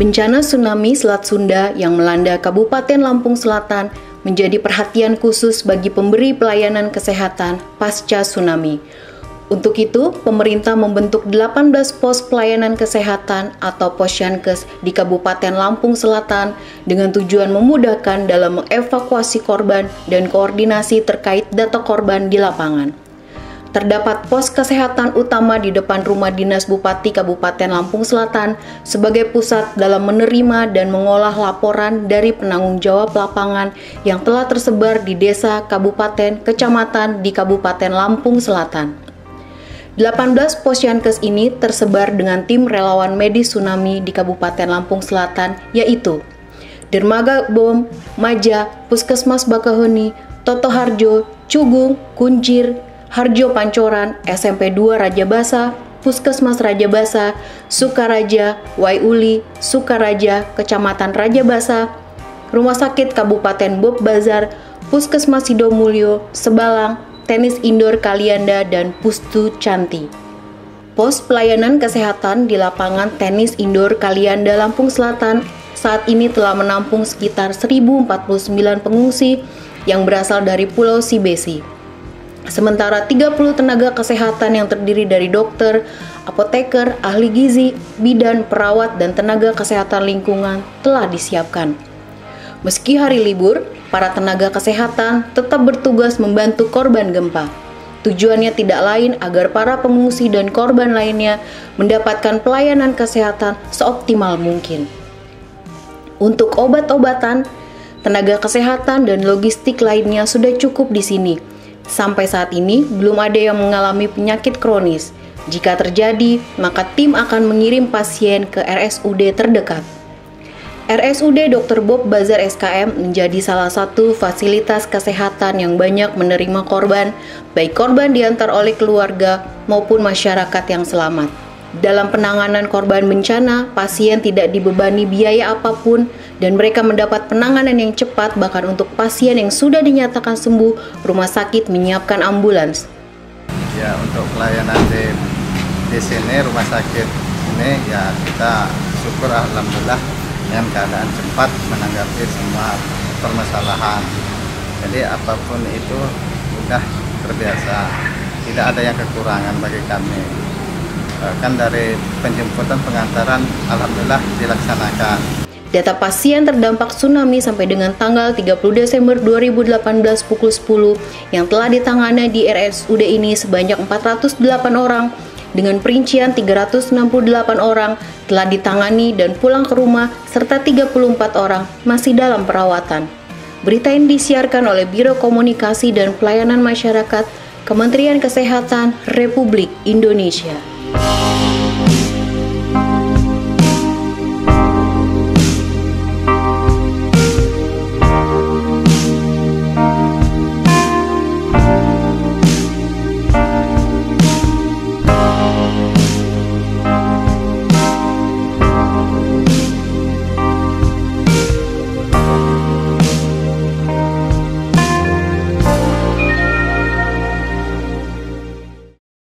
Bencana tsunami Selat Sunda yang melanda Kabupaten Lampung Selatan menjadi perhatian khusus bagi pemberi pelayanan kesehatan pasca tsunami. Untuk itu, pemerintah membentuk 18 pos pelayanan kesehatan atau Posyankes di Kabupaten Lampung Selatan dengan tujuan memudahkan dalam mengevakuasi korban dan koordinasi terkait data korban di lapangan. Terdapat pos kesehatan utama di depan rumah dinas Bupati Kabupaten Lampung Selatan sebagai pusat dalam menerima dan mengolah laporan dari penanggung jawab lapangan yang telah tersebar di desa, kabupaten, kecamatan di Kabupaten Lampung Selatan. 18 posyankes ini tersebar dengan tim relawan medis tsunami di Kabupaten Lampung Selatan, yaitu Dermaga Bom, Maja, Puskesmas Bakahuni, Toto Harjo, Cugung, Kuncir, Harjo Pancoran, SMP 2 Raja Basa, Puskesmas Raja Basa, Sukaraja, Waiuli, Sukaraja, Kecamatan Raja Basa, Rumah Sakit Kabupaten Bob Bazar, Puskesmas Sidomulyo, Sebalang, Tenis Indoor Kalianda, dan Pustu Canti. Pos pelayanan kesehatan di lapangan Tenis Indoor Kalianda Lampung Selatan saat ini telah menampung sekitar 1.049 pengungsi yang berasal dari Pulau Sibesi. Sementara 30 tenaga kesehatan yang terdiri dari dokter, apoteker, ahli gizi, bidan, perawat, dan tenaga kesehatan lingkungan telah disiapkan. Meski hari libur, para tenaga kesehatan tetap bertugas membantu korban gempa. Tujuannya tidak lain agar para pengungsi dan korban lainnya mendapatkan pelayanan kesehatan seoptimal mungkin. Untuk obat-obatan, tenaga kesehatan, dan logistik lainnya sudah cukup di sini. Sampai saat ini, belum ada yang mengalami penyakit kronis. Jika terjadi, maka tim akan mengirim pasien ke RSUD terdekat. RSUD Dr. Bob Bazar SKM menjadi salah satu fasilitas kesehatan yang banyak menerima korban, baik korban diantar oleh keluarga maupun masyarakat yang selamat. Dalam penanganan korban bencana, pasien tidak dibebani biaya apapun dan mereka mendapat penanganan yang cepat. Bahkan untuk pasien yang sudah dinyatakan sembuh, rumah sakit menyiapkan ambulans. Ya, untuk pelayanan di sini, rumah sakit ini, ya kita syukur alhamdulillah dengan keadaan cepat menanggapi semua permasalahan. Jadi apapun itu mudah terbiasa, tidak ada yang kekurangan bagi kami. Bahkan dari penjemputan pengantaran alhamdulillah dilaksanakan. Data pasien terdampak tsunami sampai dengan tanggal 30 Desember 2018 pukul 10 yang telah ditangani di RSUD ini sebanyak 408 orang dengan perincian 368 orang telah ditangani dan pulang ke rumah serta 34 orang masih dalam perawatan. Berita ini disiarkan oleh Biro Komunikasi dan Pelayanan Masyarakat Kementerian Kesehatan Republik Indonesia.